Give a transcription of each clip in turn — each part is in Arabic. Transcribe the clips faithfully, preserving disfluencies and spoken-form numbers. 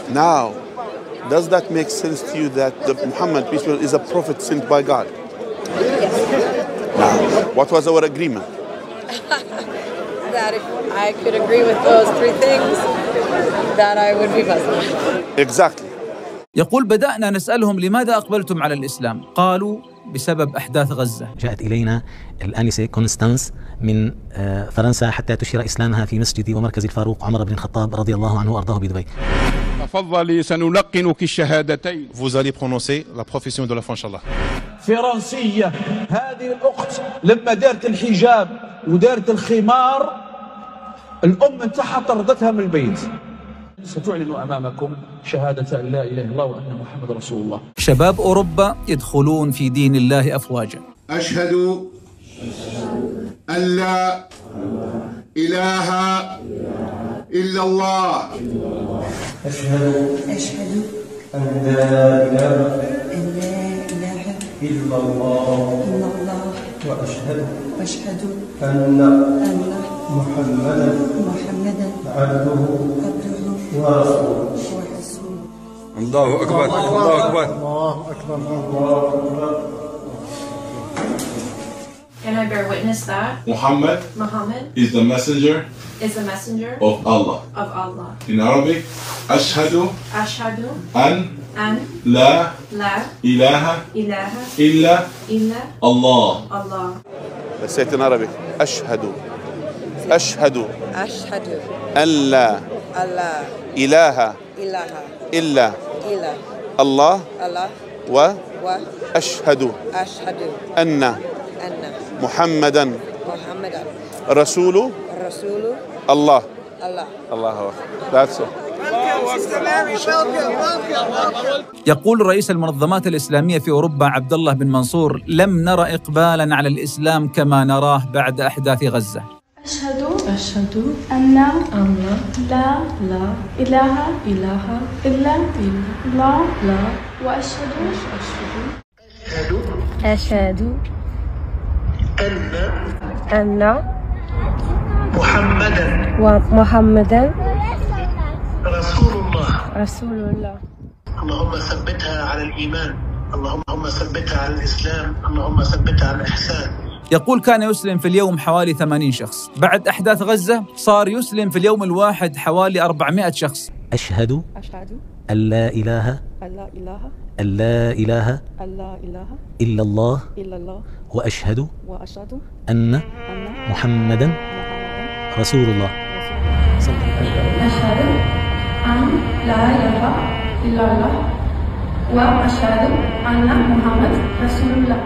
Now, does that make sense to you that the Muhammad, peace be upon him, is a prophet sent by God? Yes. Now, what was our agreement? That if I could agree with those three things, that I would be Muslim. Exactly. يقول بدأنا نسألهم لماذا أقبلتم على الإسلام؟ قالوا بسبب أحداث غزة. جاءت إلينا الآنسة كونستانس من فرنسا حتى تشير إسلامها في مسجد ومركز الفاروق عمر بن الخطاب رضي الله عنه وأرضاه بدبي. تفضلي سنلقنك الشهادتين. Vous allez prononcer la profession de la foi inchallah. فرنسية هذه الأخت لما دارت الحجاب ودارت الخمار الأم انتحت طردتها من البيت. ستعلن أمامكم شهادة أن لا إله إلا الله وأن محمد رسول الله. شباب أوروبا يدخلون في دين الله أفواجا. أشهد أن لا إله إلا الله. أشهد أشهد أن لا إله إلا الله وأشهد وأشهد أن أن محمدا محمدا عبده عبده ورسوله. الله أكبر الله أكبر الله أكبر الله أكبر. Can I bear witness that Muhammad Muhammad is the messenger is the messenger of Allah. of Allah. In Arabic, أشهد أشهد أن أن لا لا إله إله إلا إلا الله. الله. Let's say it in Arabic. أشهد أشهد أشهد أن لا Allah إله ilaha إلا illa الله Allah وأشهد وأشهد أن أن محمدا محمدا رسول رسول الله. الله. الله أكبر. That's it. يقول رئيس المنظمات الإسلامية في أوروبا عبد الله بن منصور: لم نرى إقبالاً على الإسلام كما نراه بعد أحداث غزة. أشهد أشهد أن أن لا لا إله إله إلا إلا الله لا وأشهد أشهد أن أن محمدا ومحمدا رسول الله. رسول الله. اللهم ثبتها على الإيمان، اللهم ثبتها على الإسلام، اللهم ثبتها على الإحسان. يقول كان يسلم في اليوم حوالي ثمانين شخص، بعد أحداث غزة صار يسلم في اليوم الواحد حوالي أربعمائة شخص. أشهد أشهد أن لا إله أن لا إله أن لا إله أن لا إله إلا الله إلا الله وأشهد وأشهد أن أن محمدا محمدا رسول الله. أشهد أن لا إله إلا الله وأشهد أن محمد رسول الله.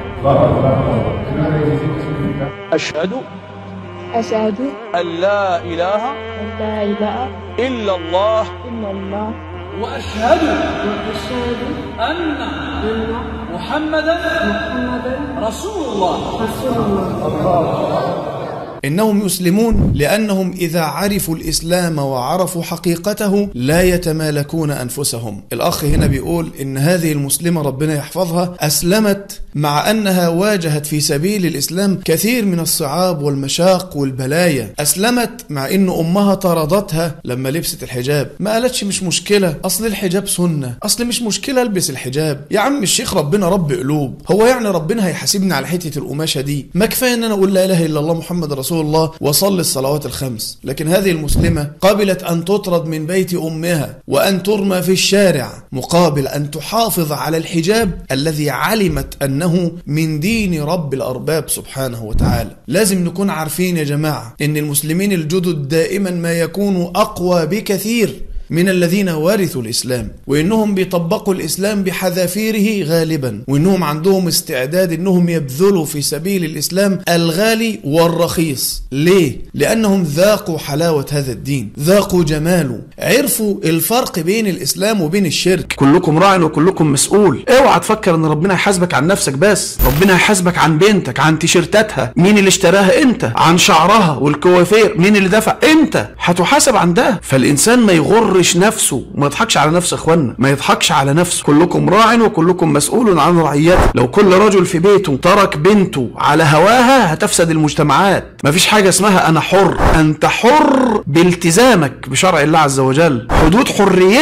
أشهد أشهد أن لا إله أن لا إله إلا الله إلا الله وأشهد وأشهد أن أن محمدا محمدا رسول الله. رسول الله. إنهم يسلمون لأنهم إذا عرفوا الإسلام وعرفوا حقيقته لا يتمالكون أنفسهم. الأخ هنا بيقول إن هذه المسلمة ربنا يحفظها أسلمت مع أنها واجهت في سبيل الإسلام كثير من الصعاب والمشاق والبلايا. أسلمت مع إن أمها طردتها لما لبست الحجاب، ما قالتش مش مشكلة أصل الحجاب سنة، أصل مش مشكلة ألبس الحجاب. يا عم الشيخ ربنا رب قلوب، هو يعني ربنا هيحاسبني على حتة القماشة دي؟ ما كفاية إن أنا أقول لا إله إلا الله محمد رسول الله وصل الصلوات الخمس. لكن هذه المسلمة قبلت أن تطرد من بيت أمها وأن ترمى في الشارع مقابل أن تحافظ على الحجاب الذي علمت أنه من دين رب الأرباب سبحانه وتعالى. لازم نكون عارفين يا جماعة إن المسلمين الجدد دائما ما يكونوا أقوى بكثير من الذين ورثوا الإسلام، وإنهم بيطبقوا الإسلام بحذافيره غالبا، وإنهم عندهم استعداد إنهم يبذلوا في سبيل الإسلام الغالي والرخيص. ليه؟ لأنهم ذاقوا حلاوة هذا الدين، ذاقوا جماله، عرفوا الفرق بين الإسلام وبين الشرك. كلكم راع وكلكم مسؤول. اوعى تفكر ان ربنا يحاسبك عن نفسك بس، ربنا يحاسبك عن بنتك، عن تيشيرتاتها، مين اللي اشتراها؟ انت. عن شعرها والكوافير، مين اللي دفع؟ انت. هتحاسب عن ده. فالإنسان ما يغرش نفسه، ما يضحكش على نفسه. اخوانا ما يضحكش على نفسه. كلكم راع وكلكم مسؤول عن رعيته. لو كل رجل في بيته ترك بنته على هواها هتفسد المجتمعات. ما فيش حاجة اسمها انا حر، انت حر بالتزامك بشرع الله عز وجل. حدود حريتك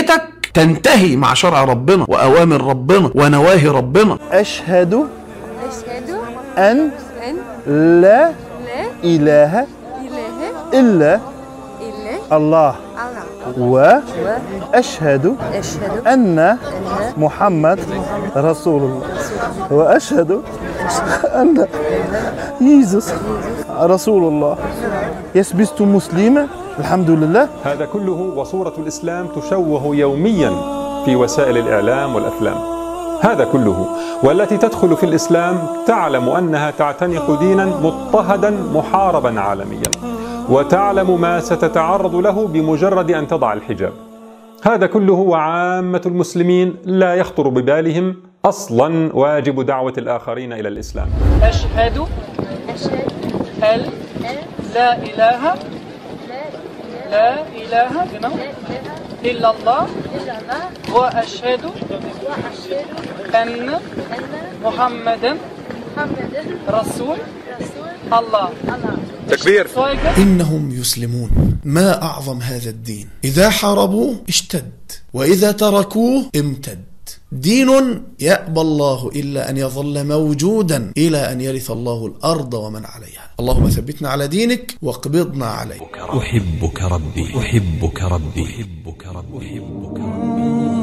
تنتهي مع شرع ربنا وأوامر ربنا ونواهي ربنا. أشهد أشهد أن أن لا لا إله إله إلا إلا الله الله وأشهد أشهد أن محمد رسول الله وأشهد أن يسوع رسول الله. Yes, bist du Muslime? الحمد لله. هذا كله وصورة الإسلام تشوه يوميا في وسائل الإعلام والأفلام. هذا كله والتي تدخل في الإسلام تعلم أنها تعتنق دينا مضطهدا محاربا عالميا، وتعلم ما ستتعرض له بمجرد أن تضع الحجاب. هذا كله وعامة المسلمين لا يخطر ببالهم أصلا واجب دعوة الآخرين إلى الإسلام. أشهد أن لا إله لا إله إلا الله وأشهد أن محمدا رسول الله. تكبير. إنهم يسلمون. ما أعظم هذا الدين، إذا حاربوه اشتد وإذا تركوه امتد. دين يأبى الله إلا أن يظل موجودا إلى أن يرث الله الأرض ومن عليها. اللهم ثبتنا على دينك واقبضنا عليه. أحبك ربي أحبك ربي أحبك ربي أحبك ربي.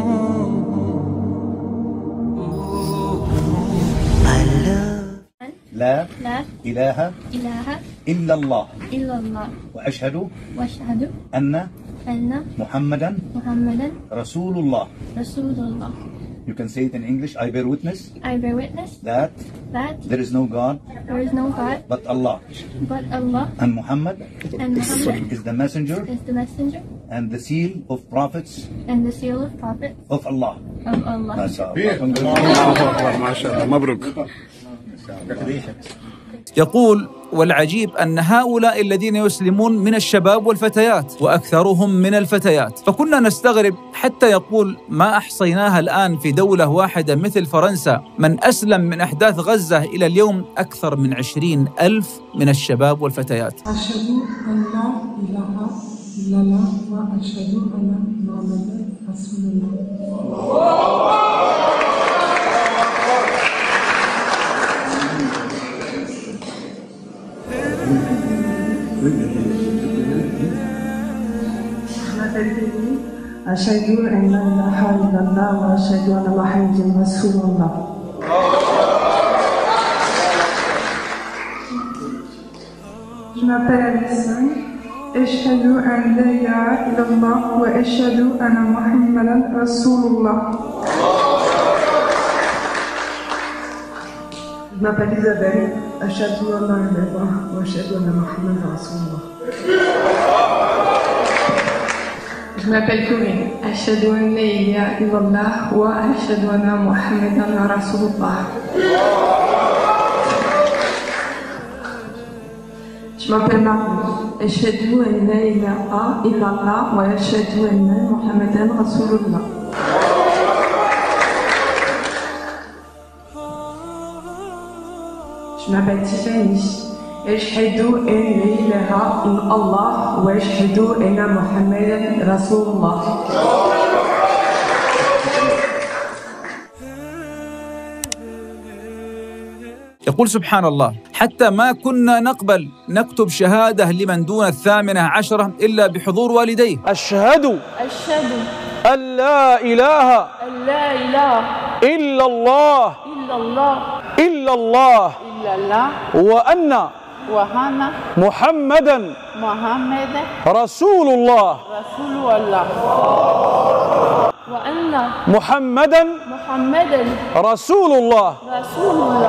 لا لا إله إله إلا الله إلا الله وأشهد وأشهد أن أن محمدا محمدا رسول الله. رسول الله. You can say it in English. I bear witness. I bear witness that that there is no God there is no God but Allah. but Allah. And Muhammad and Muhammad is the messenger is the messenger and the seal of prophets and the seal of prophets of Allah. Of Allah. ما شاء الله. مبروك. يقول: والعجيب أن هؤلاء الذين يسلمون من الشباب والفتيات وأكثرهم من الفتيات، فكنا نستغرب حتى يقول ما أحصيناها الآن في دولة واحدة مثل فرنسا من أسلم من أحداث غزة إلى اليوم أكثر من عشرين ألف من الشباب والفتيات. أشهد أن لا إله إلا الله وأشهد أن محمدا رسول الله. أشهد أن لا إله إلا الله وأشهد أن محمدا رسول الله. Je m'appelle Alison et أشهد أن لا إله إلا الله وأشهد أن محمدا رسول الله. Je m'appelle Isabelle, أشهد أن لا إله إلا الله وأشهد أن محمدا رسول الله. Je m'appelle Corinne, أشهد أن لا إله إلا الله وأشهد أن محمدا رسول الله. Je m'appelle Marie, أشهد أن لا إله إلا الله وأشهد أن محمدا رسول الله. Je m'appelle Tiffany, أشهد أن لا إله إلا الله وأشهد أن محمدا رسول الله. يقول سبحان الله: حتى ما كنا نقبل نكتب شهادة لمن دون الثامنة عشرة إلا بحضور والديه. أشهد أشهد أن لا إله أن لا إله إلا الله إلا الله إلا الله إلا الله وأن وأن محمدا محمدا رسول الله رسول الله وأن محمدا محمدا رسول الله رسول الله.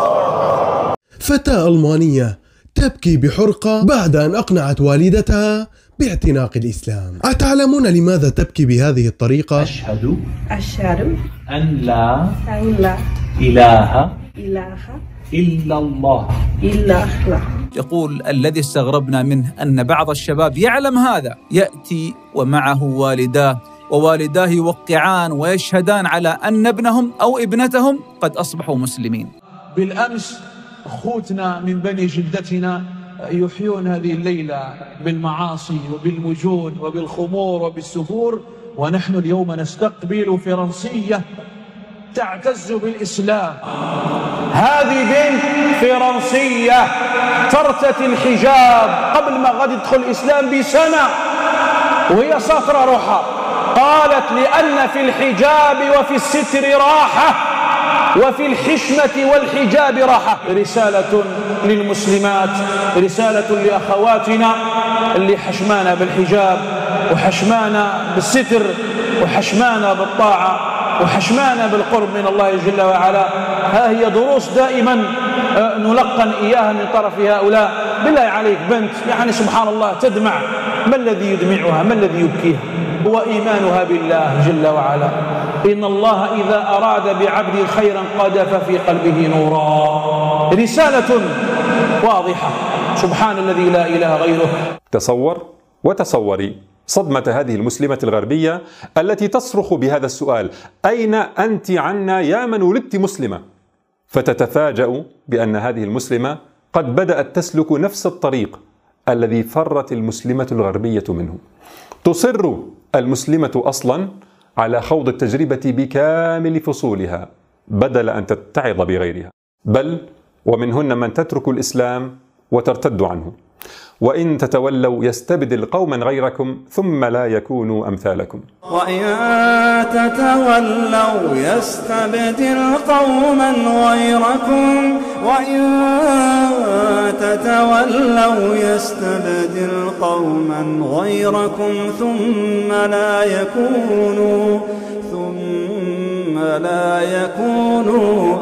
فتاة ألمانية تبكي بحرقة بعد أن أقنعت والدتها باعتناق الإسلام. أتعلمون لماذا تبكي بهذه الطريقة؟ أشهد أشهد أن لا أن لا إله إله إلا الله إلا الله. يقول: الذي استغربنا منه أن بعض الشباب يعلم هذا، يأتي ومعه والداه ووالداه يوقعان ويشهدان على أن ابنهم أو ابنتهم قد أصبحوا مسلمين. بالأمس أخوتنا من بني جلدتنا يحيون هذه الليلة بالمعاصي وبالمجون وبالخمور وبالسفور ونحن اليوم نستقبل فرنسية تعتز بالإسلام. هذه بنت فرنسية ترتدي الحجاب قبل ما غادي تدخل الإسلام بسنة وهي ساطرة روحها، قالت لأن في الحجاب وفي الستر راحة وفي الحشمة والحجاب راحة. رسالة للمسلمات، رسالة لأخواتنا اللي حشمانا بالحجاب وحشمانا بالستر وحشمانا بالطاعة وحشمانا بالقرب من الله جل وعلا. ها هي دروس دائما نلقن إياها من طرف هؤلاء. بالله عليك بنت يعني سبحان الله تدمع، ما الذي يدمعها؟ ما الذي يبكيها؟ هو إيمانها بالله جل وعلا. إن الله إذا أراد بعبد خيرا قذف في قلبه نورا. رسالة واضحة، سبحان الذي لا إله غيره. تصور وتصوري صدمة هذه المسلمة الغربية التي تصرخ بهذا السؤال: أين أنت عنا يا من ولدت مسلمة؟ فتتفاجأ بأن هذه المسلمة قد بدأت تسلك نفس الطريق الذي فرت المسلمة الغربية منه. تصر المسلمة أصلا على خوض التجربة بكامل فصولها بدل أن تتعظ بغيرها، بل ومنهن من تترك الإسلام وترتد عنه. وإن تتولوا يستبدل قوما غيركم ثم لا يكونوا أمثالكم. وإن تتولوا يستبدل قوما غيركم وإن تتولوا يستبدل قوما غيركم ثم لا يكونوا ثم لا يكونوا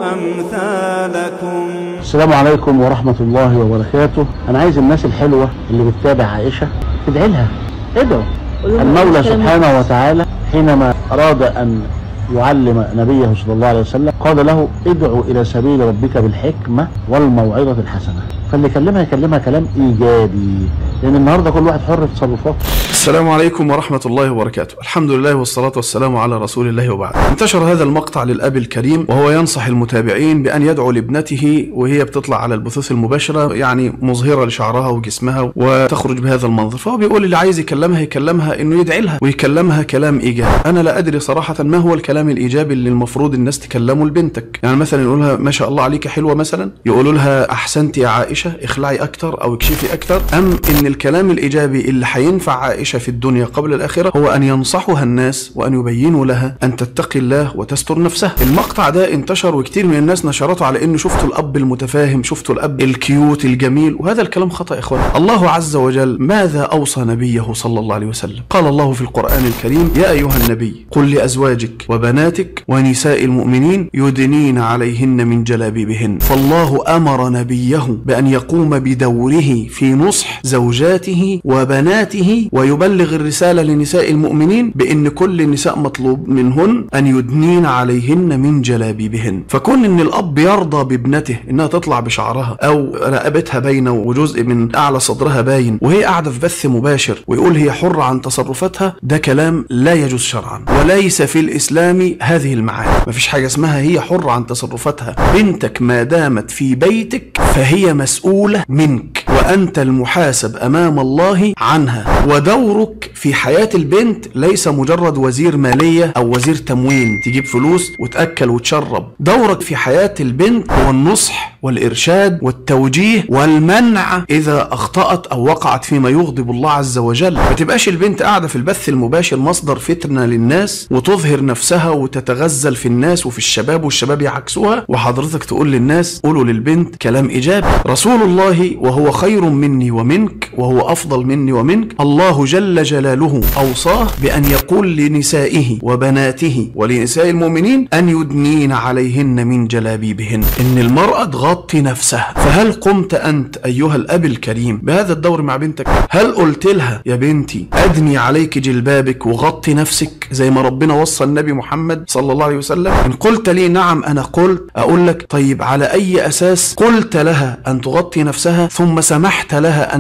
أمثالكم. السلام عليكم ورحمة الله وبركاته. أنا عايز الناس الحلوة اللي بتتابع عائشة تدعي لها، ادعوا. المولى سبحانه وتعالى حينما أراد أن يعلم نبيه صلى الله عليه وسلم قال له: ادعو إلى سبيل ربك بالحكمة والموعظة الحسنة. فاللي يكلمها يكلمها كلام إيجابي، لأن النهارده كل واحد حر في تصرفاته. السلام عليكم ورحمة الله وبركاته. الحمد لله والصلاة والسلام على رسول الله وبعد. انتشر هذا المقطع للأب الكريم وهو ينصح المتابعين بأن يدعو لابنته وهي بتطلع على البثوث المباشرة، يعني مظهرة لشعرها وجسمها وتخرج بهذا المنظر. فهو بيقول اللي عايز يكلمها يكلمها إنه يدعي لها ويكلمها كلام إيجابي. أنا لا أدري صراحة ما هو الكلام الإيجابي اللي المفروض الناس تكلمه لبنتك. يعني مثلا يقولها ما شاء الله عليك حلوة، مثلا يقولوا لها أحسنت يا عائشة، اخلعي أكتر أو اكشفي أكتر، أم إن الكلام الإيجابي اللي هينفع عائشة في الدنيا قبل الآخرة هو أن ينصحها الناس وأن يبينوا لها أن تتقي الله وتستر نفسها. المقطع ده انتشر وكتير من الناس نشرته على إنه شفتوا الأب المتفاهم، شفتوا الأب الكيوت الجميل، وهذا الكلام خطأ يا إخوان. الله عز وجل ماذا أوصى نبيه صلى الله عليه وسلم؟ قال الله في القرآن الكريم: يا أيها النبي قل لأزواجك وبناتك ونساء المؤمنين يدنين عليهن من جلابيبهن. فالله أمر نبيه بأن يقوم بدوره في نصح زوجاته وبناته ويبلغ الرسالة لنساء المؤمنين بأن كل النساء مطلوب منهن أن يدنين عليهن من جلابيبهن. فكون أن الأب يرضى بابنته أنها تطلع بشعرها أو رقبتها باينة وجزء من أعلى صدرها باين وهي قاعدة في بث مباشر ويقول هي حرة عن تصرفاتها، ده كلام لا يجوز شرعا، وليس في الإسلام هذه المعاني. مفيش حاجة اسمها هي حرة عن تصرفاتها. بنتك ما دامت في بيتك فهي مسؤولة منك وأنت المحاسب أمام الله عنها. ودورك في حياة البنت ليس مجرد وزير مالية أو وزير تموين تجيب فلوس وتأكل وتشرب. دورك في حياة البنت هو النصح والإرشاد والتوجيه والمنع إذا أخطأت أو وقعت فيما يغضب الله عز وجل. ما تبقاش البنت قاعدة في البث المباشر مصدر فتنة للناس وتظهر نفسها وتتغزل في الناس وفي الشباب والشباب يعكسوها، وحضرتك تقول للناس قولوا للبنت كلام إيجابي. رسول الله وهو خير مني ومنك وهو أفضل مني ومنك، الله جل جلاله أوصاه بأن يقول لنسائه وبناته ولنساء المؤمنين أن يدنين عليهن من جلابيبهن، إن المرأة تغطي نفسها. فهل قمت أنت أيها الأب الكريم بهذا الدور مع بنتك؟ هل قلت لها يا بنتي أدني عليك جلبابك وغطي نفسك زي ما ربنا وصى النبي محمد صلى الله عليه وسلم؟ إن قلت لي نعم أنا قلت، أقول لك طيب على أي أساس قلت لها أن تغطي نفسها ثم سمحت لها أن تواجه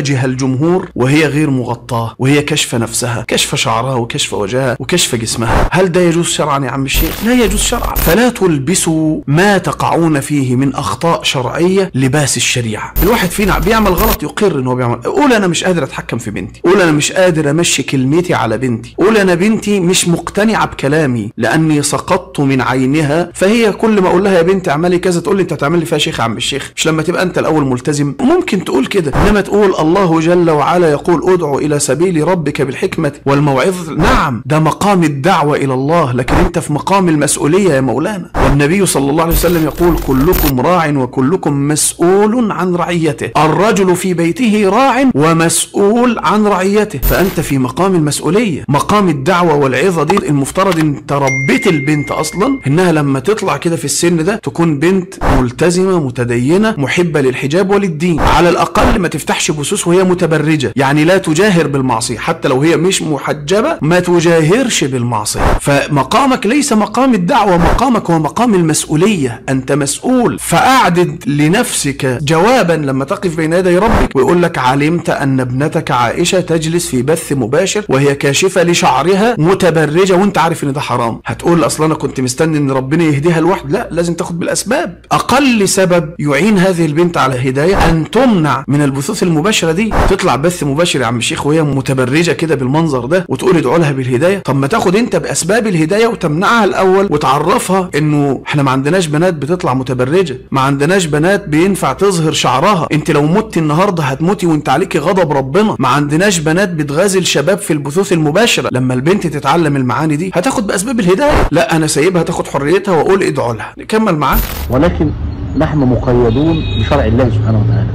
تواجه الجمهور وهي غير مغطاة، وهي كشف نفسها، كشف شعرها وكشف وجهها وكشف جسمها. هل ده يجوز شرعا يا عم الشيخ؟ لا يجوز شرعا. فلا تلبسوا ما تقعون فيه من أخطاء شرعية لباس الشريعة. الواحد فينا بيعمل غلط يقر إنه بيعمل، قول أنا مش قادر أتحكم في بنتي، قول أنا مش قادر أمشي كلمتي على بنتي، قول أنا بنتي مش مقتنعة بكلامي لأني سقطت من عينها، فهي كل ما أقول لها يا بنتي اعملي كذا تقول لي أنت هتعمل لي فيها شيخ يا عم الشيخ. مش لما تبقى أنت الأول ملتزم ممكن تقول كده، إنما تقول الله جل وعلا يقول ادعو إلى سبيل ربك بالحكمة والموعظة. نعم ده مقام الدعوة إلى الله، لكن أنت في مقام المسؤولية يا مولانا. والنبي صلى الله عليه وسلم يقول كلكم راع وكلكم مسؤول عن رعيته. الرجل في بيته راع ومسؤول عن رعيته، فأنت في مقام المسؤولية، مقام الدعوة والعظة. دي المفترض أن تربيت البنت أصلا إنها لما تطلع كده في السن ده تكون بنت ملتزمة متدينة محبة للحجاب وللدين. على الأقل ما تفتحش بثوث وهي متبرجة، يعني لا تجاهر بالمعصية، حتى لو هي مش محجبة ما تجاهرش بالمعصية. فمقامك ليس مقام الدعوة، مقامك هو مقام المسؤولية، أنت مسؤول. فأعدد لنفسك جوابا لما تقف بين يدي ربك ويقول لك علمت أن ابنتك عائشة تجلس في بث مباشر وهي كاشفة لشعرها متبرجة وانت عارف ان ده حرام. هتقول اصلا انا كنت مستني ان ربنا يهديها لوحده؟ لا، لازم تاخد بالاسباب. اقل سبب يعين هذه البنت على هداية ان تمنع من البثوث المباشرة دي. تطلع بث مباشر يا عم الشيخ وهي متبرجة كده بالمنظر ده وتقول ادعوا لها بالهداية؟ طب ما تاخد انت باسباب الهداية وتمنعها الاول وتعرفها انه احنا ما عندناش بنات بتطلع متبرجة، ما عندناش بنات بينفع تظهر شعرها، انت لو مت النهارده هتموتي وانت عليكي غضب ربنا، ما عندناش بنات بتغازل شباب في البثوث المباشرة. لما البنت تتعلم المعاني دي هتاخد باسباب الهداية. لا انا سايبها تاخد حريتها واقول ادعوا لها. نكمل معاك. ولكن نحن مقيدون بشرع الله سبحانه وتعالى،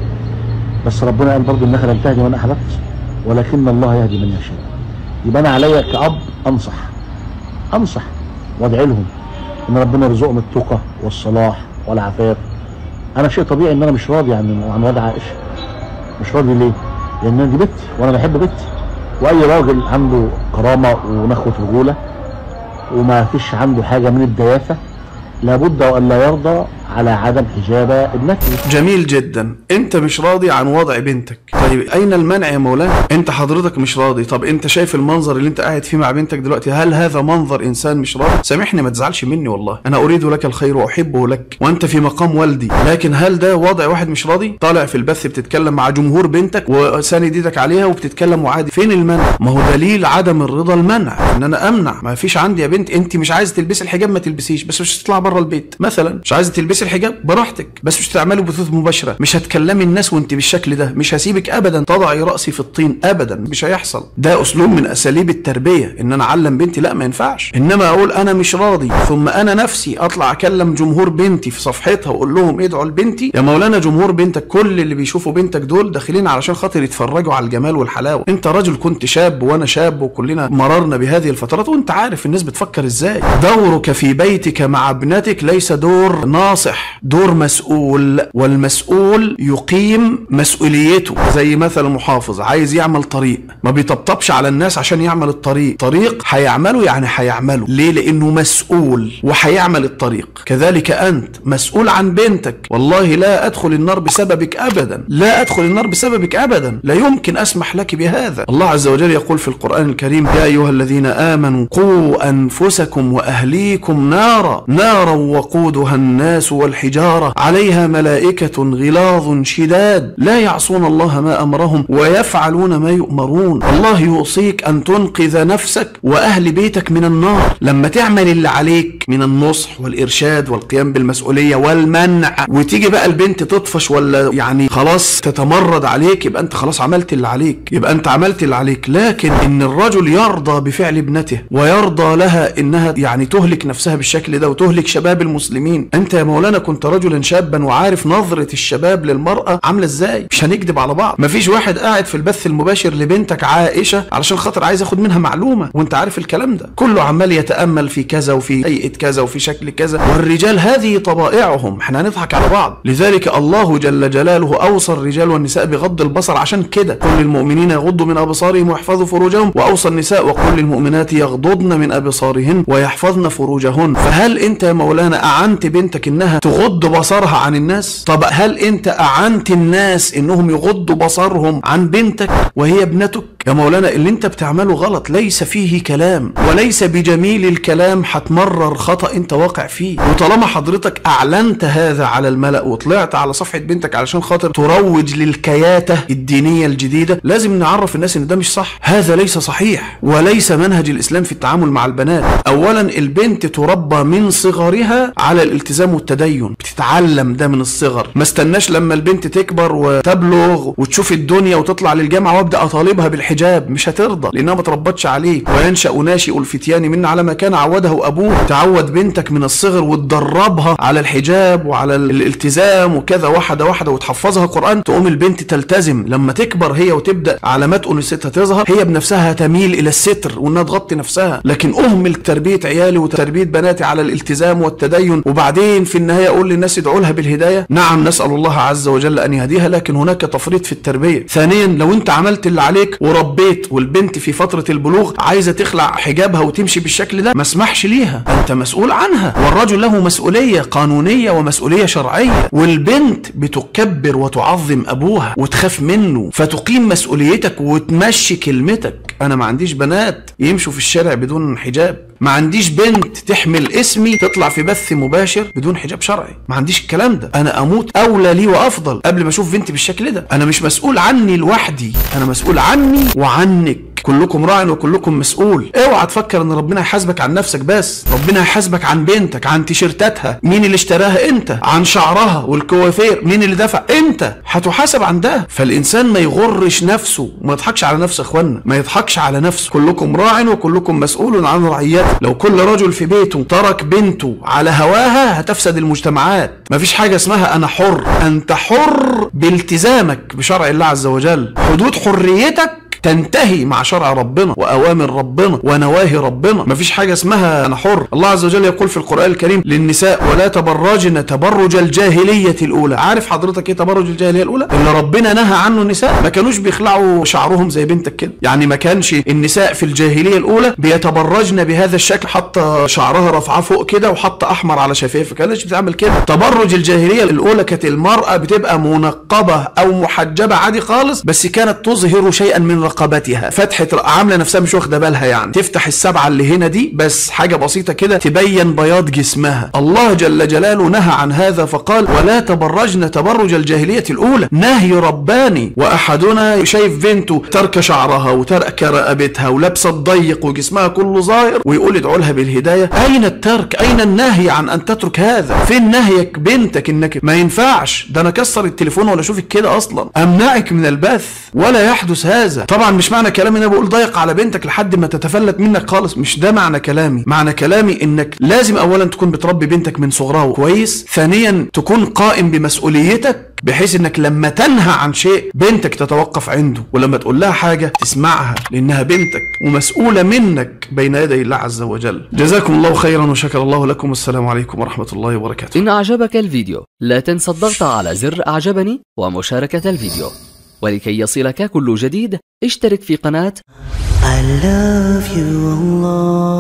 بس ربنا قال برضه انك لن تهدي من احببت ولكن الله يهدي من يشاء. يبقى انا عليا كأب انصح انصح وادعي لهم ان ربنا يرزقهم التقى والصلاح والعفاف. انا شيء طبيعي ان انا مش راضي عن عن وضع عائشه. مش راضي ليه؟ لان دي بنتي وانا بحب بنتي، واي راجل عنده كرامه ونخوه رجوله وما فيش عنده حاجه من الدياثه لابد وان لا يرضى على عدم حجاب ابنته. جميل جدا. انت مش راضي عن وضع بنتك، طيب اين المنع يا مولانا؟ انت حضرتك مش راضي، طب انت شايف المنظر اللي انت قاعد فيه مع بنتك دلوقتي، هل هذا منظر انسان مش راضي؟ سامحني ما تزعلش مني والله، انا اريد لك الخير واحبه لك وانت في مقام والدي، لكن هل ده وضع واحد مش راضي؟ طالع في البث بتتكلم مع جمهور بنتك وساند ايدك عليها وبتتكلم وعادي، فين المنع؟ ما هو دليل عدم الرضا المنع، ان انا امنع. ما فيش عندي يا بنت، انت مش عايزه تلبسي الحجاب ما تلبسيش، بس مش هتطلع بره البيت مثلا، مش عايزه تلبسي الحجاب براحتك، بس مش هتعملوا بثوث مباشره، مش هتكلمي الناس وانت بالشكل ده، مش هسيبك ابدا تضعي راسي في الطين ابدا، مش هيحصل. ده اسلوب من اساليب التربيه، ان انا اعلم بنتي لا ما ينفعش. انما اقول انا مش راضي ثم انا نفسي اطلع اكلم جمهور بنتي في صفحتها واقول لهم ادعوا لبنتي، يا مولانا جمهور بنتك كل اللي بيشوفوا بنتك دول داخلين علشان خاطر يتفرجوا على الجمال والحلاوه. انت راجل كنت شاب وانا شاب وكلنا مررنا بهذه الفترات وانت عارف الناس بتفكر ازاي. دورك في بيتك مع ابنتك ليس دور ناصح، دور مسؤول، والمسؤول يقيم مسؤوليته. زي مثل المحافظ عايز يعمل طريق ما بيطبطبش على الناس عشان يعمل الطريق، طريق هيعمله يعني هيعمله ليه؟ لانه مسؤول وهيعمل الطريق. كذلك انت مسؤول عن بنتك. والله لا ادخل النار بسببك ابدا، لا ادخل النار بسببك ابدا، لا يمكن اسمح لك بهذا. الله عز وجل يقول في القرآن الكريم يا ايها الذين امنوا قوا انفسكم واهليكم نارا نارا وقودها الناس والحجارة عليها ملائكة غلاظ شداد لا يعصون الله ما أمرهم ويفعلون ما يؤمرون. الله يوصيك أن تنقذ نفسك وأهل بيتك من النار لما تعمل اللي عليك من النصح والإرشاد والقيام بالمسؤولية والمنع، وتيجي بقى البنت تطفش ولا يعني خلاص تتمرد عليك، يبقى أنت خلاص عملت اللي عليك، يبقى أنت عملت اللي عليك. لكن إن الرجل يرضى بفعل ابنته ويرضى لها إنها يعني تهلك نفسها بالشكل ده وتهلك شباب المسلمين. أنت يا مولانا كنت رجلا شابا وعارف نظرة الشباب للمرأة عاملة ازاي، مش هنكذب على بعض. مفيش واحد قاعد في البث المباشر لبنتك عائشة علشان خاطر عايز ياخد منها معلومة وانت عارف الكلام ده، كله عمال يتأمل في كذا وفي هيئة كذا وفي شكل كذا، والرجال هذه طبائعهم، احنا هنضحك على بعض. لذلك الله جل جلاله اوصى الرجال والنساء بغض البصر عشان كده قل للمؤمنين يغضوا من ابصارهم ويحفظوا فروجهم، واوصى النساء وقل للمؤمنات يغضضن من ابصارهن ويحفظن فروجهن. فهل انت يا مولانا اعنت بنتك انها انها تغض بصرها عن الناس؟ طب هل انت اعنت الناس انهم يغضوا بصرهم عن بنتك وهي ابنتك؟ يا مولانا اللي انت بتعمله غلط، ليس فيه كلام، وليس بجميل الكلام هتمرر خطأ انت واقع فيه. وطالما حضرتك اعلنت هذا على الملأ وطلعت على صفحة بنتك علشان خاطر تروج للكياتة الدينية الجديدة، لازم نعرف الناس ان ده مش صح. هذا ليس صحيح وليس منهج الاسلام في التعامل مع البنات. اولا البنت تربى من صغرها على الالتزام والتدين، بتتعلم ده من الصغر. ما استناش لما البنت تكبر وتبلغ وتشوف الدنيا وتطلع للجامعة وابدا اطالبها بالحجاب، مش هترضى لانها ما تربتش عليه. وينشأ ناشئ الفتيان من على ما كان عوده ابوه. تعود بنتك من الصغر وتدربها على الحجاب وعلى الالتزام وكذا، واحده واحده، وتحفظها قرآن، تقوم البنت تلتزم. لما تكبر هي وتبدا علامات انوثتها تظهر، هي بنفسها تميل الى الستر وانها تغطي نفسها. لكن اهمل تربيه عيالي وتربيه بناتي على الالتزام والتدين، وبعدين في النهايه اقول للناس ادعوا لها بالهدايه. نعم نسال الله عز وجل ان يهديها، لكن هناك تفريط في التربيه. ثانيا لو انت عملت اللي عليك وربيت والبنت في فتره البلوغ عايزه تخلع حجابها وتمشي بالشكل ده، ما اسمحش ليها، انت مسؤول عنها. والرجل له مسؤوليه قانونيه ومسؤوليه شرعيه، والبنت بتكبر وتعظم ابوها وتخاف منه، فتقيم مسؤوليتك وتمشي كلمتك. انا ما عنديش بنات يمشوا في الشارع بدون حجاب، ما عنديش بنت تحمل اسمي تطلع في بث مباشر بدون حجاب شرعي، ما عنديش الكلام ده. انا اموت اولى لي وافضل قبل ما اشوف بنتي بالشكل ده. انا مش مسؤول عني لوحدي، انا مسؤول عني وعنك. كلكم راع وكلكم مسؤول. اوعى تفكر ان ربنا يحاسبك عن نفسك بس، ربنا يحاسبك عن بنتك، عن تيشيرتاتها، مين اللي اشتراها انت، عن شعرها والكوافير مين اللي دفع، انت هتحاسب عن ده. فالانسان ما يغرش نفسه، ما يضحكش على نفسه. اخوانا ما يضحكش على نفسه. كلكم راع وكلكم مسؤول عن رعيته. لو كل رجل في بيته ترك بنته على هواها هتفسد المجتمعات. ما فيش حاجه اسمها انا حر، انت حر بالتزامك بشرع الله عز وجل. حدود حريتك تنتهي مع شرع ربنا واوامر ربنا ونواهي ربنا. مفيش حاجه اسمها انا حر. الله عز وجل يقول في القران الكريم للنساء ولا تبرجن تبرج الجاهليه الاولى. عارف حضرتك ايه تبرج الجاهليه الاولى؟ اللي ربنا نهى عنه النساء. ما كانوش بيخلعوا شعرهم زي بنتك كده، يعني ما كانش النساء في الجاهليه الاولى بيتبرجن بهذا الشكل، حاطه شعرها رافعاه فوق كده وحاطه احمر على شفايفها، كانتش بتعمل كده. تبرج الجاهليه الاولى كانت المراه بتبقى منقبه او محجبه عادي خالص، بس كانت تظهر شيئا من رقبتها، فتحة عامله نفسها مش واخده بالها، يعني تفتح السبعه اللي هنا دي بس حاجه بسيطه كده تبين بياض جسمها. الله جل جلاله نهى عن هذا فقال ولا تبرجن تبرج الجاهليه الاولى. نهي رباني. واحدنا شايف بنته ترك شعرها وترك رقبتها ولابسه الضيق وجسمها كله ظاهر ويقول ادعوا لها بالهدايه. اين الترك؟ اين النهي عن ان تترك هذا؟ فين نهيك بنتك انك ما ينفعش؟ ده انا كسر التليفون ولا اشوفك كده اصلا، امنعك من البث، ولا يحدث هذا. طبعا مش معنى كلامي ان انا بقول ضيق على بنتك لحد ما تتفلت منك خالص، مش ده معنى كلامي. معنى كلامي انك لازم اولا تكون بتربي بنتك من صغرها كويس، ثانيا تكون قائم بمسؤوليتك بحيث انك لما تنهى عن شيء بنتك تتوقف عنده، ولما تقول لها حاجه تسمعها لانها بنتك ومسؤوله منك بين يدي الله عز وجل. جزاكم الله خيرا وشكر الله لكم، والسلام عليكم ورحمه الله وبركاته. إن أعجبك الفيديو لا تنسى الضغط على زر أعجبني ومشاركة الفيديو، ولكي يصلك كل جديد اشترك في قناة I love you Allah.